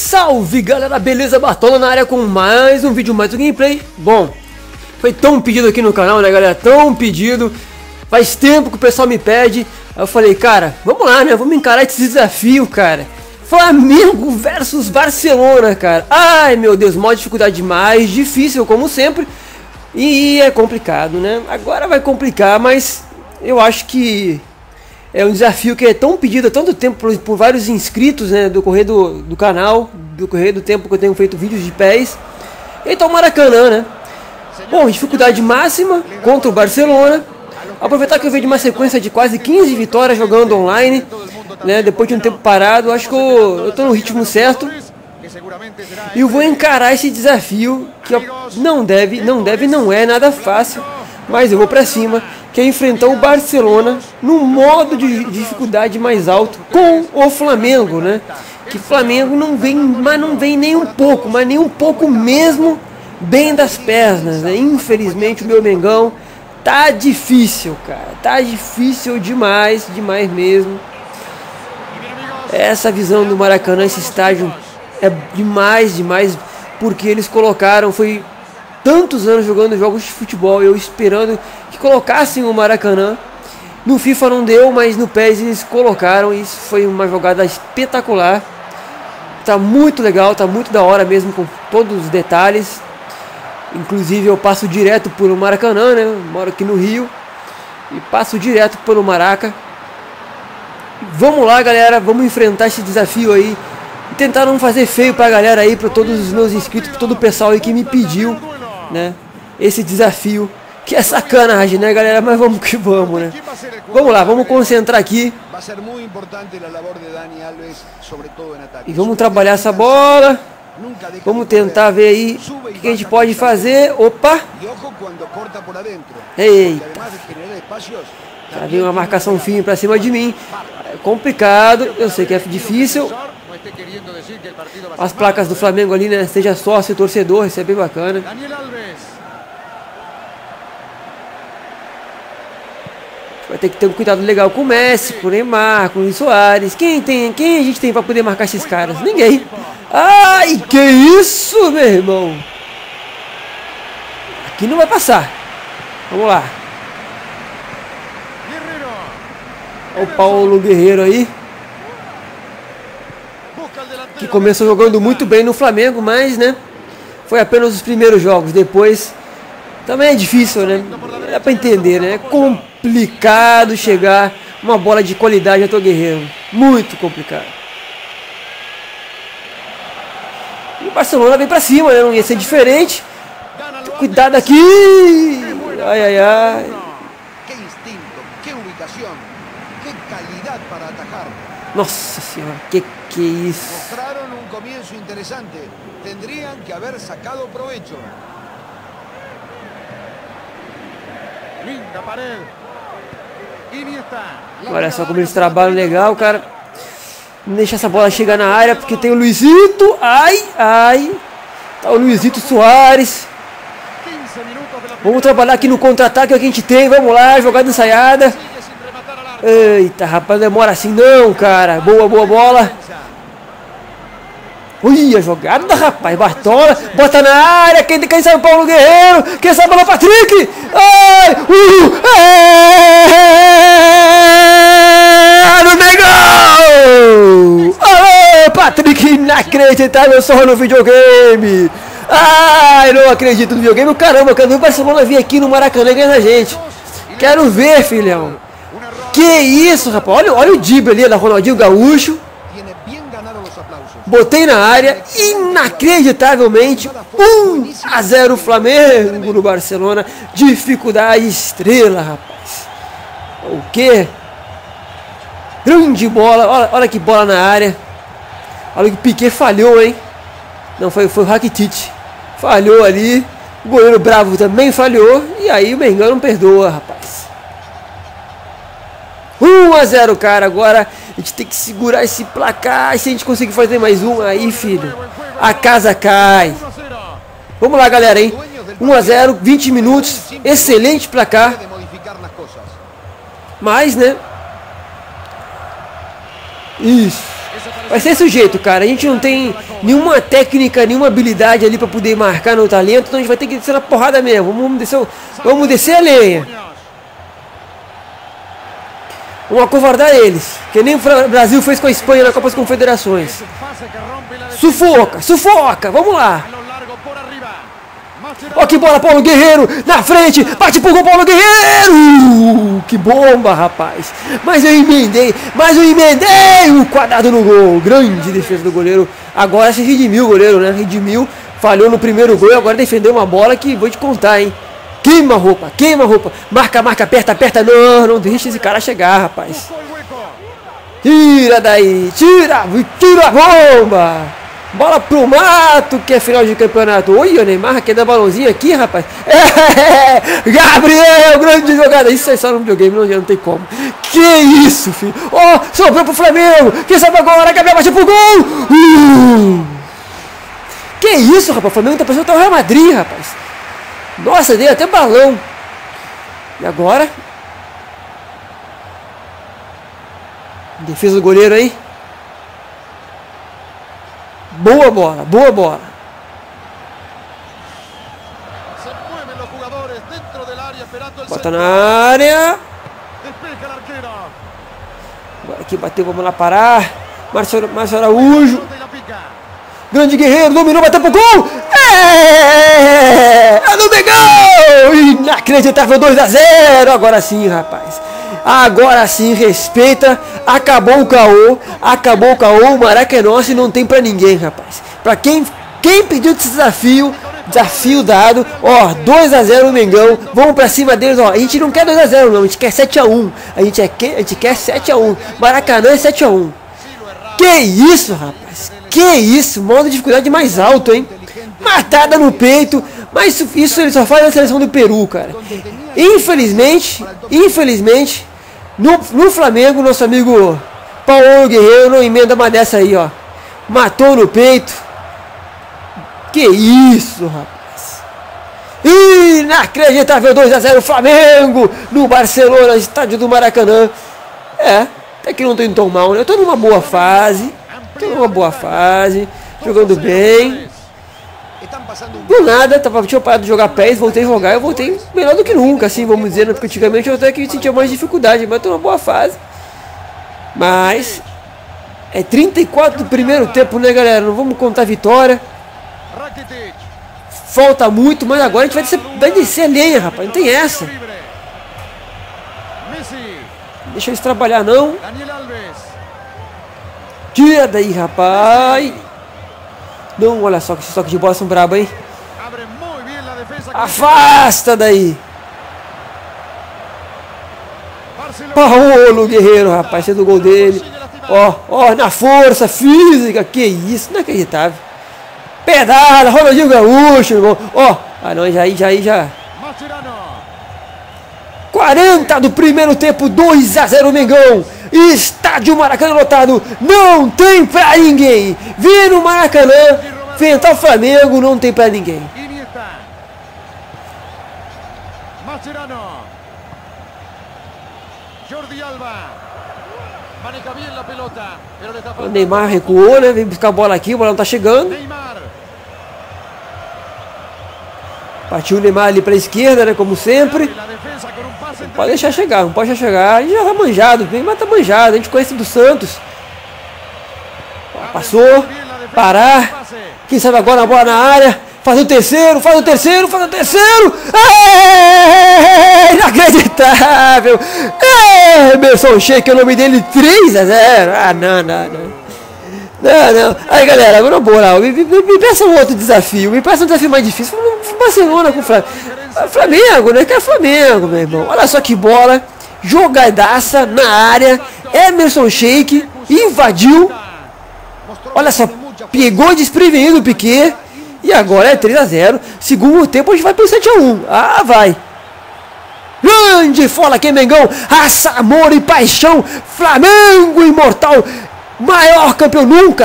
Salve galera, beleza? Bartola na área com mais um vídeo, mais um gameplay. Bom, foi tão pedido aqui no canal, né galera, tão pedido. Faz tempo que o pessoal me pede. Aí eu falei, cara, vamos lá, né, vamos encarar esse desafio, cara. Flamengo versus Barcelona, cara. Ai meu Deus, maior dificuldade mais, difícil como sempre. E é complicado, né, agora vai complicar, mas eu acho que é um desafio que é tão pedido há tanto tempo por vários inscritos, né, do correr do canal, do correr do tempo que eu tenho feito vídeos de pés. Então Maracanã, né? Bom, dificuldade máxima contra o Barcelona. Aproveitar que eu venho de uma sequência de quase 15 vitórias jogando online, né, depois de um tempo parado, acho que eu tô no ritmo certo. E eu vou encarar esse desafio que não é nada fácil, mas eu vou pra cima, que é enfrentar o Barcelona no modo de dificuldade mais alto com o Flamengo, né? Que Flamengo não vem, mas não vem nem um pouco, mas nem um pouco mesmo bem das pernas, né? Infelizmente o meu Mengão tá difícil, cara, tá difícil demais, demais mesmo. Essa visão do Maracanã, esse estádio é demais, porque eles colocaram, foi tantos anos jogando jogos de futebol, eu esperando que colocassem o Maracanã. No FIFA não deu, mas no PES eles colocaram. Isso foi uma jogada espetacular. Tá muito legal, tá muito da hora mesmo, com todos os detalhes. Inclusive eu passo direto pelo Maracanã, né? Eu moro aqui no Rio e passo direto pelo Maraca. Vamos lá galera, vamos enfrentar esse desafio aí e tentar não fazer feio pra galera aí, pra todos os meus inscritos, pra todo o pessoal aí que me pediu, né, esse desafio, que é sacanagem, né galera, mas vamos que vamos, né. Vamos lá, vamos concentrar aqui e vamos trabalhar essa bola. Vamos tentar ver aí o que a gente pode fazer. Opa, eita, já veio uma marcação firme pra cima de mim. É complicado, eu sei que é difícil. As placas do Flamengo ali, né? Seja sócio e torcedor, isso é bem bacana. Vai ter que ter um cuidado legal com o Messi, com o Neymar, com o Luis Soares. Quem a gente tem para poder marcar esses caras? Ninguém. Ai, que isso, meu irmão? Aqui não vai passar. Vamos lá. Olha o Paulo Guerreiro aí, que começou jogando muito bem no Flamengo, mas, né, foi apenas os primeiros jogos. Depois também é difícil, né? Dá pra entender, né? É complicado chegar uma bola de qualidade ao Guerreiro. Muito complicado. E o Barcelona vem pra cima, né? Não ia ser diferente. Cuidado aqui! Ai, ai, ai. Nossa senhora, que é isso? Mostraram um começo interessante. Tendrían que haber sacado provecho. Linda parede. Olha só como eles trabalham legal, cara. Não deixa essa bola chegar na área, porque tem o Luizito. Ai, ai. Tá o Luizito Soares. Vamos trabalhar aqui no contra-ataque que a gente tem. Vamos lá, jogada ensaiada. Eita, rapaz, não demora assim não, cara. Boa, boa bola. Ui, a jogada, rapaz. Bartola, bota na área. Quem sabe o Paulo Guerreiro. Quem sabe é o Patrick. Ai, no Mengão. Alô, Patrick, inacreditável só no videogame. Ai, não acredito no videogame. Caramba, quero ver o Barcelona vir aqui no Maracanã ganhar a gente. Quero ver, filhão. Que isso, rapaz, olha o drible ali da Ronaldinho Gaúcho. Botei na área, inacreditavelmente, 1-0 Flamengo no Barcelona. Dificuldade estrela, rapaz. O quê? Grande bola, olha que bola na área. Olha que o Piquet falhou, hein. Não, foi o Rakitic. Falhou ali, o goleiro Bravo também falhou. E aí o Mengão não perdoa, rapaz. 1-0, cara. Agora a gente tem que segurar esse placar. E se a gente conseguir fazer mais um, aí, filho, a casa cai. Vamos lá, galera, hein? 1-0, 20 minutos. Excelente placar. Mas, né? Isso. Vai ser esse o jeito, cara. A gente não tem nenhuma técnica, nenhuma habilidade ali pra poder marcar no talento, então a gente vai ter que descer na porrada mesmo. Vamos descer a lenha. Vamos acovardar eles, que nem o Brasil fez com a Espanha na Copa das Confederações. Sufoca, sufoca, vamos lá. Ó que bola, Paulo Guerreiro, na frente, bate pro gol, Paulo Guerreiro! Que bomba, rapaz. Mas eu emendei o quadrado no gol. Grande defesa do goleiro. Agora se redimiu o goleiro, né? Redimiu, falhou no primeiro gol, agora defendeu uma bola que vou te contar, hein. Queima a roupa, marca, aperta, não deixa esse cara chegar, rapaz. Tira daí, tira a bomba. Bola pro mato, que é final de campeonato. Oi, o Neymar quer dar balãozinho aqui, rapaz. Gabriel, grande jogada. Isso é só no videogame, não tem como. Que isso, filho. Ó, sobrou pro Flamengo. Quem sabe agora, Gabriel bate pro gol. Que isso, rapaz, o Flamengo tá parecendo o Real Madrid, rapaz. Nossa, deu até balão. E agora? Defesa do goleiro aí. Boa bola, boa bola. Bota na área. Agora aqui bateu, vamos lá parar. Márcio Araújo. Grande Guerreiro, dominou, bateu pro gol. É do Mengão! Inacreditável, 2-0. Agora sim, rapaz. Agora sim, respeita. Acabou o caô. O Maraca é nosso e não tem pra ninguém, rapaz. Pra quem pediu esse desafio dado. Ó, 2-0 o Mengão. Vamos pra cima deles, ó. A gente não quer 2-0 não, a gente quer 7-1. A gente quer 7-1. Maracanã é 7-1. Que isso, rapaz. Que isso, modo de dificuldade mais alto, hein? Matada no peito. Mas isso ele só faz na seleção do Peru, cara. Infelizmente, no Flamengo, nosso amigo Paulo Guerreiro não emenda uma dessa aí, ó. Matou no peito. Que isso, rapaz. Inacreditável, 2-0 Flamengo no Barcelona, estádio do Maracanã. Até que não tô indo tão mal, né? Eu tô numa boa fase. Jogando bem. Do nada, tinha parado de jogar pés, voltei a jogar, eu voltei melhor do que nunca, assim, vamos dizer, né? Porque antigamente eu até que sentia mais dificuldade, mas tô numa boa fase. Mas é 34 do primeiro tempo, né, galera? Não vamos contar a vitória. Falta muito, mas agora a gente vai descer a lenha, rapaz, não tem essa. Deixa eles trabalhar, não. Tira daí, rapaz. Não, olha só que esse toque de bola são brabo, hein? Afasta daí. Paulo Guerreiro, rapaz, sendo o gol dele. Ó, na força física. Que isso, inacreditável. Pedala, Ronaldinho Gaúcho, irmão. Não, já. 40 do primeiro tempo, 2-0 Mengão. Estádio Maracanã lotado, não tem pra ninguém. Vem no Maracanã, enfrentar o Flamengo, não tem pra ninguém. O Neymar recuou, né? Vem buscar a bola aqui, a bola não tá chegando. Partiu o Neymar ali pra esquerda, né? Como sempre. Não pode deixar chegar, A gente já tá manjado, mas tá manjado. A gente conhece do Santos. Passou, parar. Quem sabe agora a bola na área. Faz o terceiro. Inacreditável. Emerson Sheik, o nome dele, 3-0. Não. Aí, galera, agora na moral, me peça um outro desafio. Me peça um desafio mais difícil. Barcelona com o Flamengo, né? Que é Flamengo, meu irmão. Olha só que bola. Jogadaça na área. Emerson Sheik invadiu. Olha só, pegou desprevenido o Piquet. E agora é 3-0. Segundo tempo a gente vai pro 7-1. Vai. Grande fola aqui, Mengão. Raça, amor e paixão. Flamengo imortal. Maior campeão.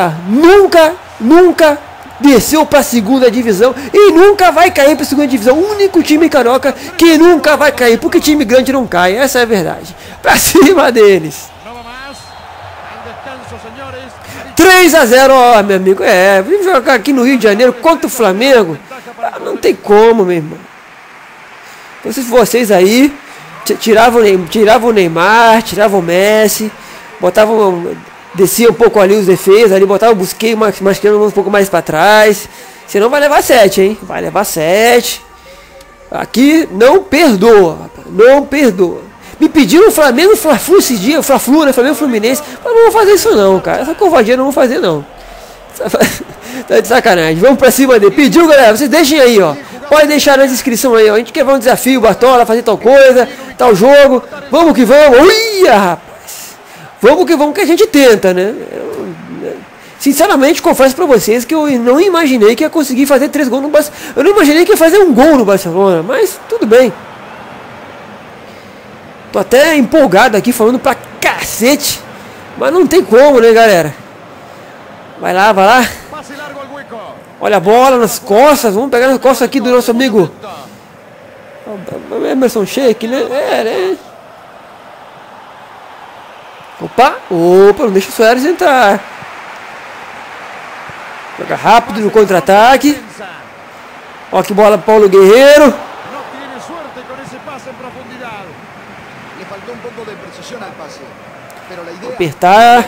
Nunca desceu para a segunda divisão e nunca vai cair para a segunda divisão. O único time carioca que nunca vai cair, porque time grande não cai. Essa é a verdade. Para cima deles. 3-0, ó, meu amigo. Vamos jogar aqui no Rio de Janeiro contra o Flamengo. Ah, não tem como, meu irmão. Então, se vocês aí tiravam o Neymar, tiravam o Messi, descia um pouco ali os defesas, ali botava o Busquets, Mascherano um pouco mais para trás. Senão vai levar 7, hein? Vai levar 7. Aqui não perdoa, rapaz. Não perdoa. Me pediram o Flamengo, o Fla-Flu esse dia, o Fla-Flu, né? Flamengo Fluminense. Mas não vou fazer isso não, cara. Essa covardia eu não vou fazer não. Tá de sacanagem. Vamos pra cima dele. Pediu, galera. Vocês deixem aí, ó. Pode deixar na descrição aí, ó. A gente quer ver um desafio, Bartola, fazer tal coisa, tal jogo. Vamos que vamos. Uia, rapaz. Vamos que a gente tenta, né? Sinceramente, confesso pra vocês que eu não imaginei que ia conseguir fazer 3 gols no Barcelona. Eu não imaginei que ia fazer um gol no Barcelona, mas tudo bem. Tô até empolgado aqui, falando pra cacete. Mas não tem como, né, galera? Vai lá, vai lá. Olha a bola nas costas. Vamos pegar nas costas aqui do nosso amigo Emerson Sheik, né? Né? Opa, não deixa o Soares entrar. Joga rápido no contra-ataque. Ó que bola, Paulo Guerreiro. Apertar.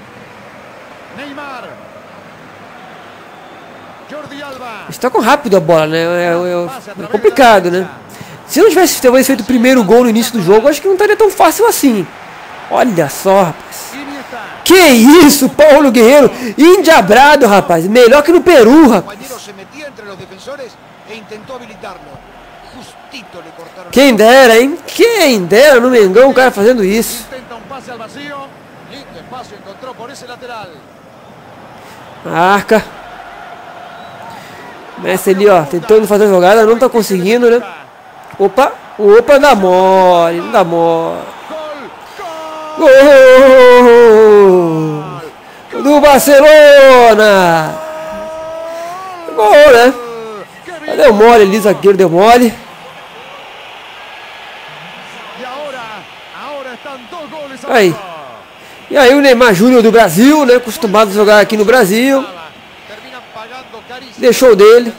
Está com rápido a bola, né? É complicado, né? Se não tivesse talvez feito o primeiro gol no início do jogo, acho que não estaria tão fácil assim. Olha só, rapaz. Que isso, Paulo Guerreiro, endiabrado, rapaz. Melhor que no Peru, rapaz. Quem dera, hein? Quem dera no Mengão o cara fazendo isso. Marca. Messi ali, ó, tentando fazer a jogada, não tá conseguindo, né? Opa, dá mole, não dá mole. Gol do Barcelona. Gol, né? Deu mole ali, zagueiro deu mole. Aí. E aí o Neymar Júnior do Brasil, né? Acostumado a jogar aqui no Brasil. Deixou dele.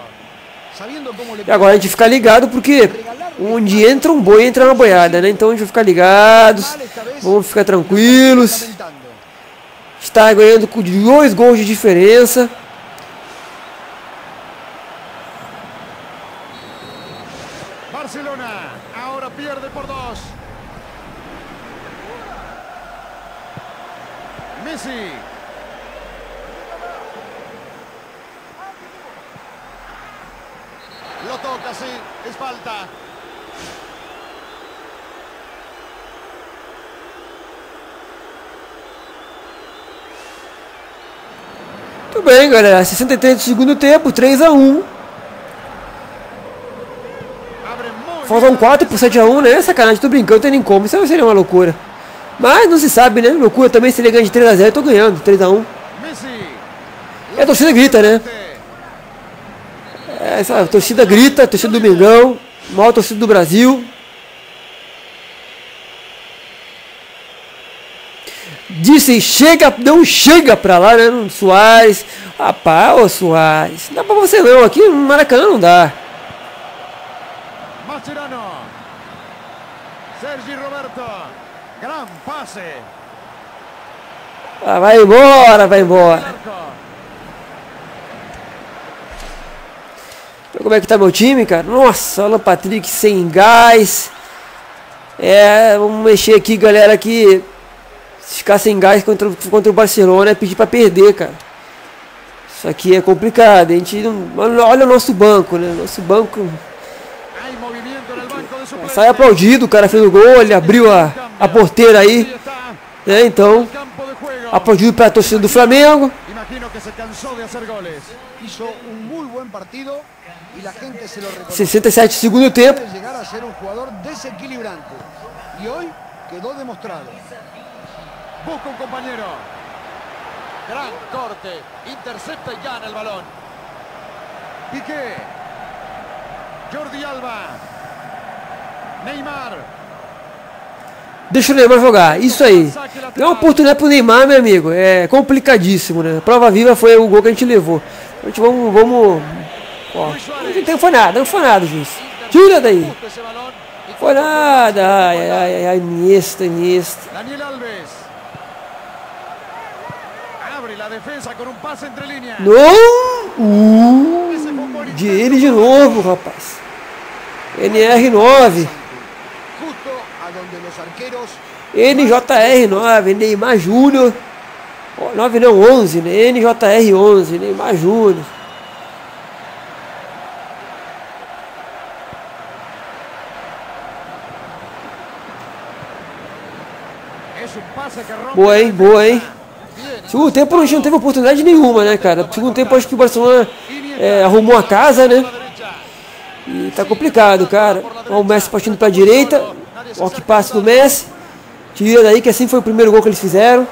E agora a gente fica ligado porque onde entra um boi, entra uma boiada, né? Então a gente vai ficar ligados. Vamos ficar tranquilos. Está ganhando com 2 gols de diferença. Barcelona agora perde por 2. Messi. Lo toca, sí, es falta. Tudo bem, galera. 63 do segundo tempo, 3-1. Faltam 4 pro 7-1, né? Sacanagem, tô brincando, não tem nem como. Isso seria uma loucura. Mas não se sabe, né? Loucura também, se ele ganha de 3-0, eu tô ganhando, 3-1. E a torcida grita, né? Essa torcida grita, a torcida do Mengão, maior torcida do Brasil. Disse, não chega pra lá, né? Soares. Rapaz, ô Soares. Não dá pra você não, aqui no Maracanã não dá. Mascherano. Sergi Roberto. Gran passe. Ah, vai embora, vai embora. Como é que tá meu time, cara? Nossa, Alan Patrick sem gás. Vamos mexer aqui, galera, aqui. Se ficar sem gás contra o Barcelona é pedir pra perder, cara. Isso aqui é complicado. A gente não... Olha o nosso banco, né? Nosso banco... Sai aplaudido, o cara fez o gol, ele abriu a porteira aí. Né? Então, aplaudido para a torcida do Flamengo. 67 segundo tempo. Busca un compañero. Gran corte. Intercepta y gana el balón. Piqué. Jordi Alba. Neymar. Deixa o Neymar jogar, isso aí. É uma oportunidade pro Neymar, meu amigo. É complicadíssimo, né? A prova viva foi o gol que a gente levou. A gente vamos... Ó, não foi nada, juiz. Tira daí. Foi nada. Ai, Iniesta. Daniel Alves. Abre la defensa con un pase entre líneas. Não! De ele de novo, rapaz. NR9. Justo a donde los arqueros. NJR9, Neymar Júnior. 9 não, 11, né? NJR11, Neymar Júnior. Boa, hein? Segundo tempo a gente não teve oportunidade nenhuma, né, cara? Segundo tempo acho que o Barcelona arrumou a casa, né? E tá complicado, cara. Ó, o Messi partindo pra direita. Ó, que passe do Messi. Tira daí, que assim foi o primeiro gol que eles fizeram.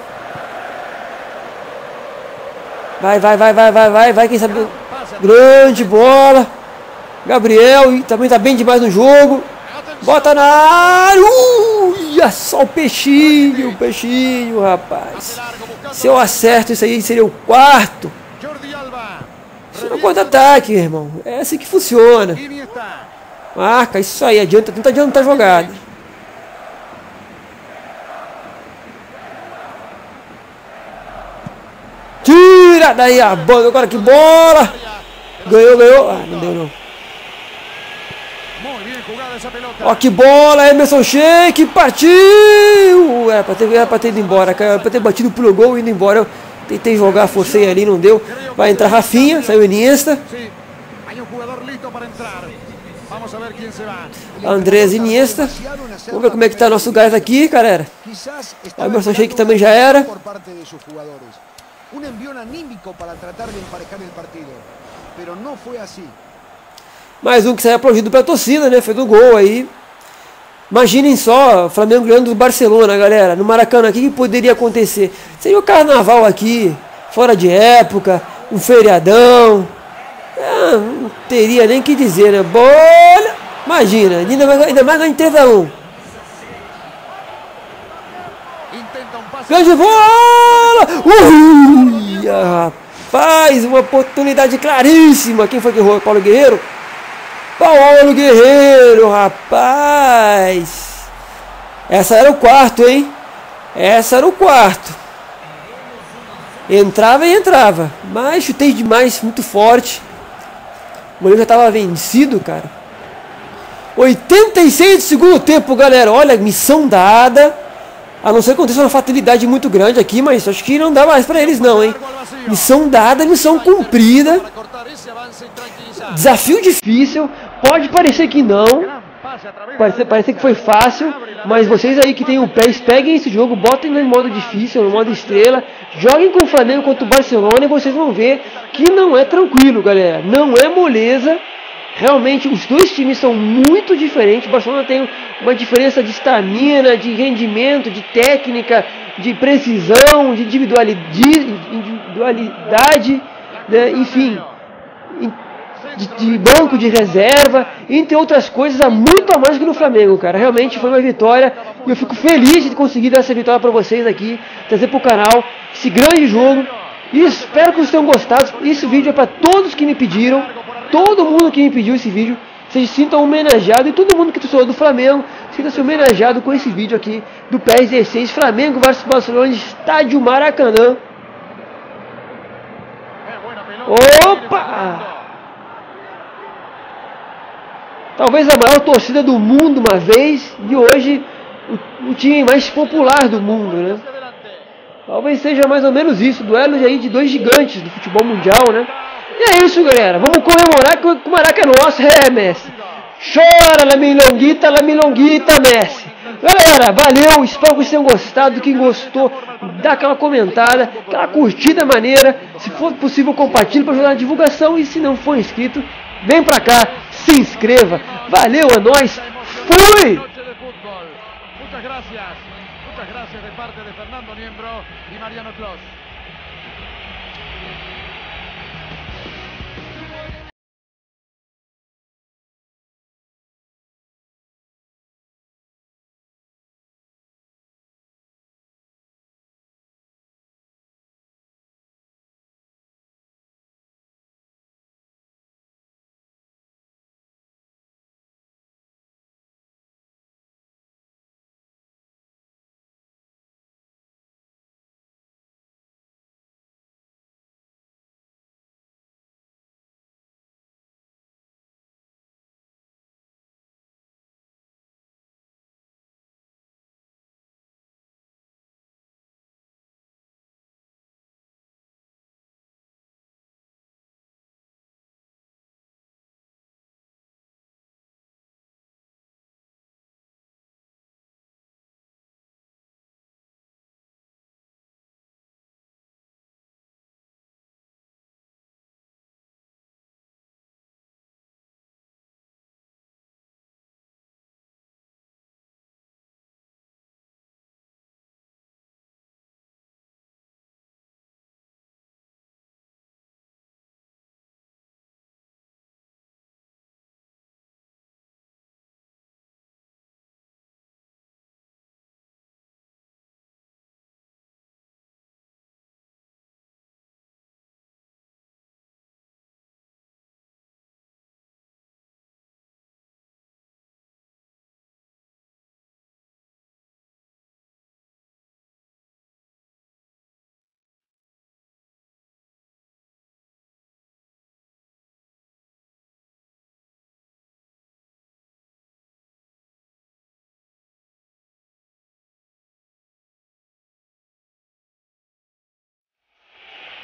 Vai, quem sabe. Grande bola. Gabriel também tá bem demais no jogo. Bota na área. Só o peixinho, rapaz. Se eu acerto isso aí, seria o quarto. Isso é um contra-ataque, irmão. É assim que funciona. Marca, isso aí. Tenta adiantar a jogada. Tira daí a bola. Agora que bola. Ganhou. Ah, não deu não. Ó que bola, Emerson Sheik, partiu! Era pra ter ido embora, cara. Era pra ter batido pro gol e ido embora. Eu tentei jogar, forcei ali, não deu. Vai entrar Rafinha, saiu Iniesta. Andrés Iniesta. Vamos ver como é que tá nosso gás aqui, galera. O Emerson Sheik também já era. Mais um que saiu aplaudido pela torcida, né? Fez o gol aí. Imaginem só, o Flamengo ganhando do Barcelona, galera. No Maracanã, o que poderia acontecer? Seria o carnaval aqui, fora de época, um feriadão. Não teria nem o que dizer, né? Bola! Imagina, ainda mais ganhando 3-1. Grande bola! Rapaz, uma oportunidade claríssima. Quem foi que errou? Paulo Guerreiro? Paulo Guerreiro, rapaz. Essa era o quarto, hein? Entrava. Mas chutei demais, muito forte. O goleiro já estava vencido, cara. 86 de segundo tempo, galera. Olha, missão dada. A não ser que aconteça uma fatalidade muito grande aqui, mas acho que não dá mais pra eles não, hein? Missão dada, missão cumprida. Desafio difícil. Pode parecer que não. Parecer que foi fácil. Mas vocês aí que tem o pé, peguem esse jogo, botem no modo difícil, no modo estrela. Joguem com o Flamengo contra o Barcelona e vocês vão ver que não é tranquilo, galera. Não é moleza. Realmente os dois times são muito diferentes. O Barcelona tem uma diferença de estamina, de rendimento, de técnica, de precisão, de individualidade, né? Enfim, de banco de reserva, entre outras coisas, há muito a mais que no Flamengo, cara. Realmente foi uma vitória e eu fico feliz de conseguir dar essa vitória para vocês aqui, trazer para o canal esse grande jogo. E espero que vocês tenham gostado. Esse vídeo é para todos que me pediram. Todo mundo que me pediu esse vídeo, vocês se sintam homenageados, e todo mundo que torceu do Flamengo, sinta-se homenageado com esse vídeo aqui do PES 16, Flamengo vs Barcelona, estádio Maracanã. Opa! Talvez a maior torcida do mundo uma vez, e hoje o time mais popular do mundo, né? Talvez seja mais ou menos isso, duelo aí de dois gigantes do futebol mundial, né? E é isso, galera. Vamos comemorar que o Maraca é nosso. Messi. Chora, la milonguita, Messi. Galera, valeu. Espero que vocês tenham gostado. Quem gostou, dá aquela comentada, aquela curtida maneira. Se for possível, compartilhe para ajudar na divulgação. E se não for inscrito, vem pra cá, se inscreva. Valeu, é nóis. Fui! Muchas gracias de parte de Fernando Niembro y Mariano Clos.